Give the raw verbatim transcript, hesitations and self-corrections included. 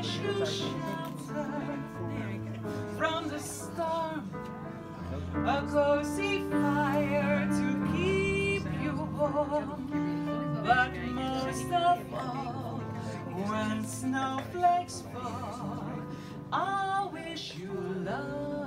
wish you shelter from the storm, a cozy fire to keep you warm. But most of all, when snowflakes fall, I wish you love.